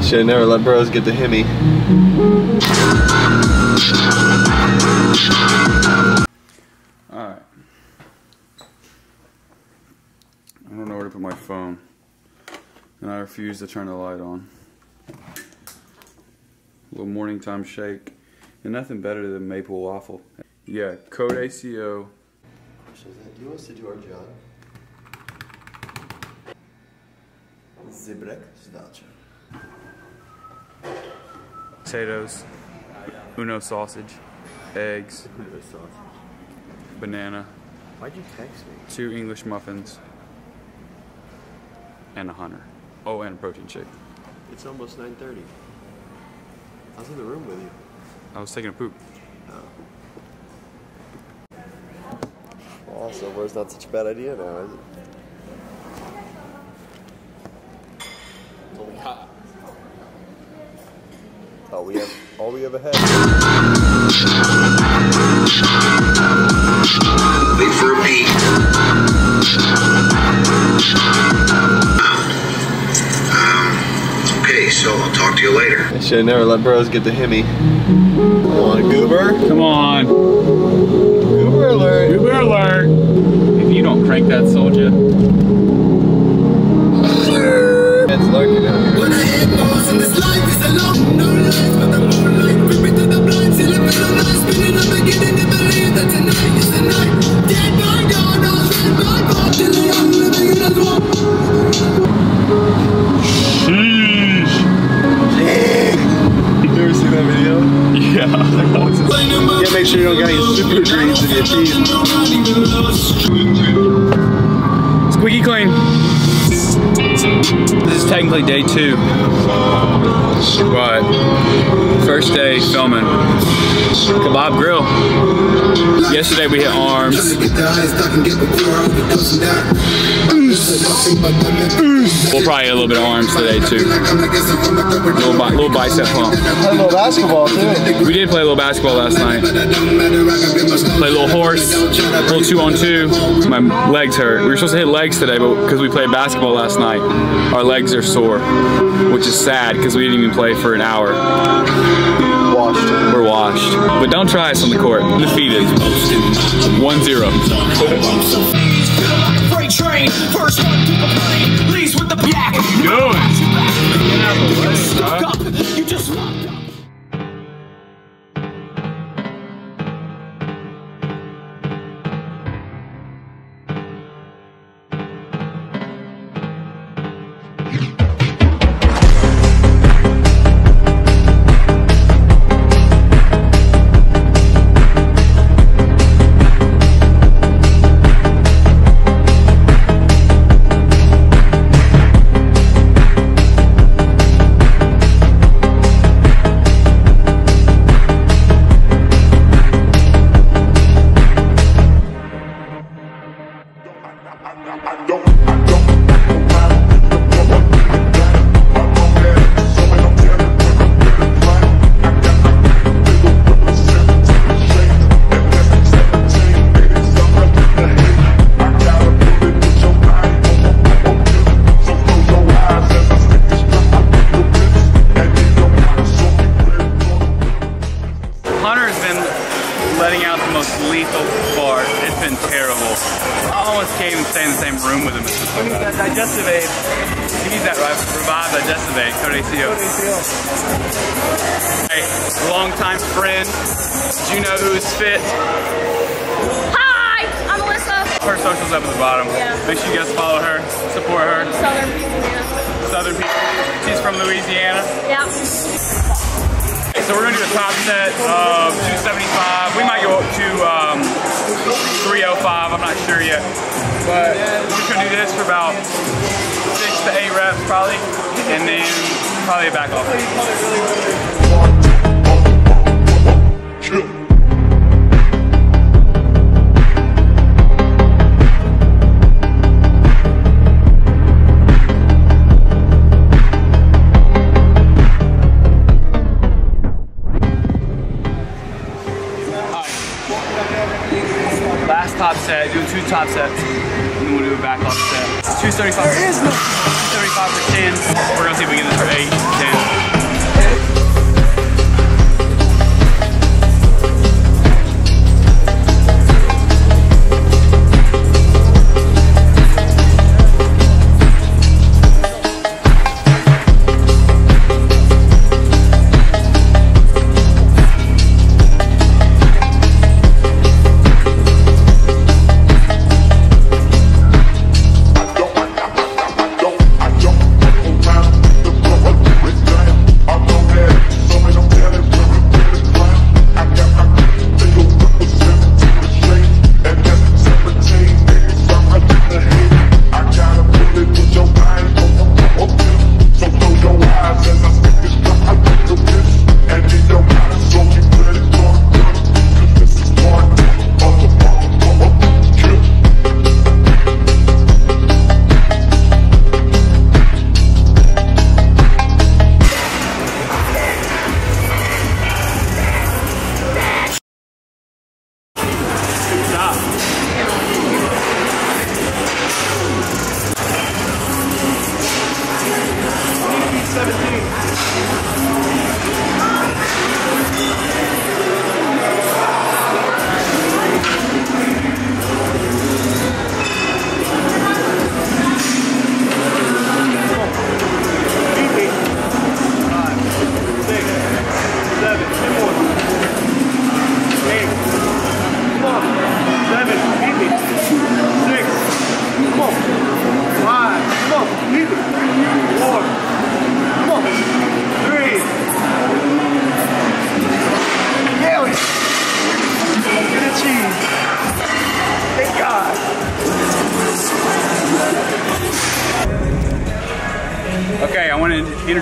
Should never let bros get the Hemi. Alright. I don't know where to put my phone. And I refuse to turn the light on. A little morning time shake. And nothing better than maple waffle. Yeah, code ACO. Do you want us to do our job? Zebrek Zdacha. Potatoes. Uno sausage. Eggs. Banana. Why'd you text me? 2 English muffins. And a Hunter. Oh, and a protein shake. It's almost 9:30. I was in the room with you. I was taking a poop. Oh, somewhere's not such a bad idea now, is it? It's only hot. All we have ahead. Wait for a beat. Okay, so I'll talk to you later. I should never let bros get the Hemi. Come on, Goober. Come on. Goober alert. Goober alert. If you don't crank that soldier. It's lurking out here. When I hit balls in this life is alone. No life but the moonlight. Creeping through the blinds till I feel alive. Spinning up beginning to believe that tonight is the night. Dead by dawn, all dead by dawn. Till I'm living in a swamp. Sheesh. You ever seen that video? Yeah. Yeah, make sure you don't got any super greens in your teeth. Squeaky clean. This is technically day 2, but first day filming Kebab Grill. Yesterday we hit arms. We'll probably hit a little bit of arms today too. Little bicep pump. Played a little basketball too. We did play a little basketball last night. Played a little horse, a little 2-on-2. My legs hurt. We were supposed to hit legs today, but because we played basketball last night, our legs are sore, which is sad because we didn't even play for an hour. Washed. We're washed. But don't try us on the court. Defeated. 1-0. Hunter's been letting out the most lethal fart. It's been terrible. I almost can't even stay in the same room with him. He needs that digestive aid. He needs that Revive digestive aid. Code ACO. Hey, longtime friend, Juno, who is fit. Hi, I'm Alyssa. Her social's up at the bottom. Yeah. Make sure you guys follow her, support her. Southern people, yeah. Southern people. She's from Louisiana. Yeah. So we're gonna do a top set of 275. We might go up to 305. I'm not sure yet, but we're just gonna do this for about 6 to 8 reps probably, and then probably a back off. Last top set, do 2 top sets, and then we'll do a back off set. 235. There is no 235 for 10. We're gonna see if we can get this for 8, 10.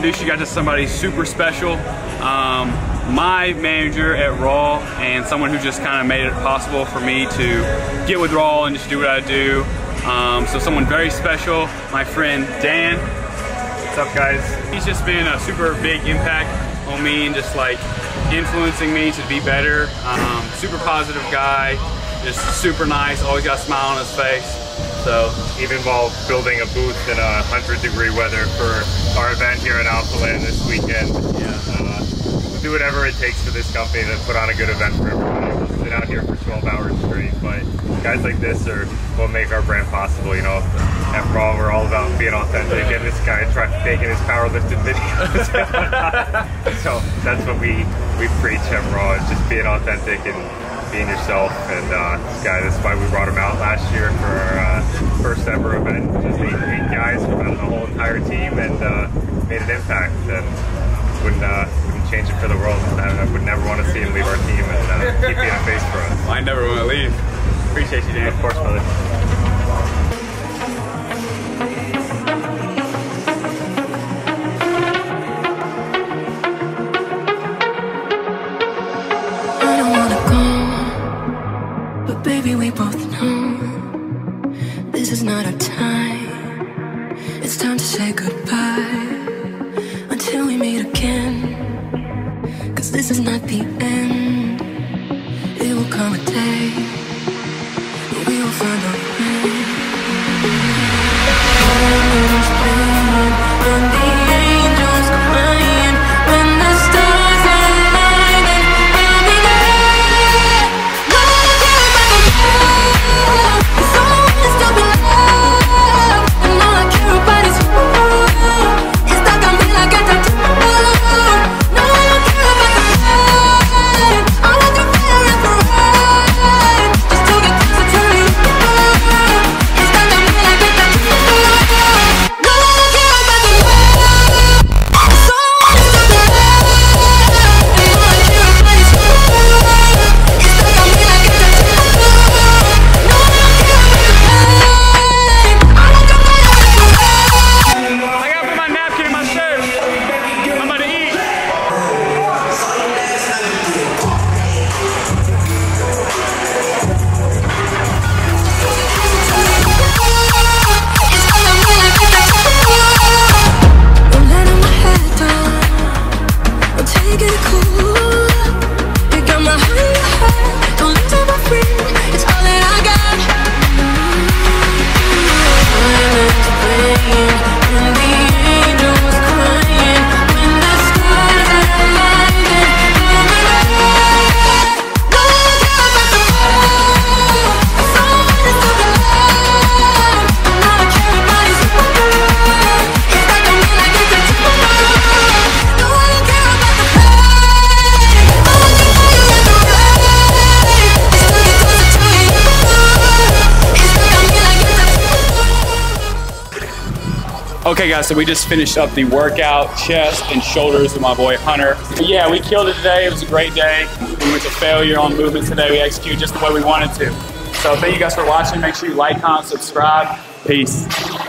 introduce you guys to somebody super special. My manager at Raw, and someone who just kind of made it possible for me to get with Raw and just do what I do. So someone very special, my friend Dan. What's up, guys? He's just been a super big impact on me and just like influencing me to be better. Super positive guy, just super nice, always got a smile on his face. So even while building a booth in 100-degree weather for our event here at Alphaland this weekend, we'll do whatever it takes for this company to put on a good event for everybody. We'll sit out here for 12 hours straight, but guys like this are what make our brand possible. You know, at Raw, we're all about being authentic, and this guy tried making his powerlifting videos. So that's what we preach at Raw, is just being authentic and being yourself. And that's why we brought him out last year for our first ever event. Just eight guys from the whole entire team, and made an impact. And wouldn't change it for the world. I would never want to see him leave our team, and keep being a face for us. I never want to leave. Appreciate you, Dan. Of course, brother. Baby, we both know this is not our time. It's time to say goodbye until we meet again. 'Cause this is not the end. It will come a day when we will find our way. Violins playing and the angels crying when the stars are aligning. I'll be there. No one cares about the love. It's always to be loved, and all I care about is you. It's stuck on me like a tattoo. No, I don't care about the pain. I want the fire and the rain, just to get closer to you. It's stuck on me like a tattoo. No, I don't care about the pain. It's always to be loved, and all I care about is you. It's stuck on me like a tattoo. No, I don't care about the pain. I want the fire and the rain. I gotta put my napkin in my shirt. I'm about to eat. I'm letting my head down. I'm taking it cool. You got my heart. Don't let me free. It's all that I got. Violins playing and the angels crying when the stars are aligning. I'll be there. No one cares about the world. Someone is to be loved, and all I care about is you. It's stuck on me like a tattoo. No, I don't care about the pain. I want the fire and the rain, just to get closer to you. It's stuck on me like a tattoo. Okay guys, so we just finished up the workout, chest and shoulders with my boy Hunter. Yeah, we killed it today. It was a great day. We went to failure on movements today. We executed just the way we wanted to. So thank you guys for watching. Make sure you like, comment, subscribe. Peace.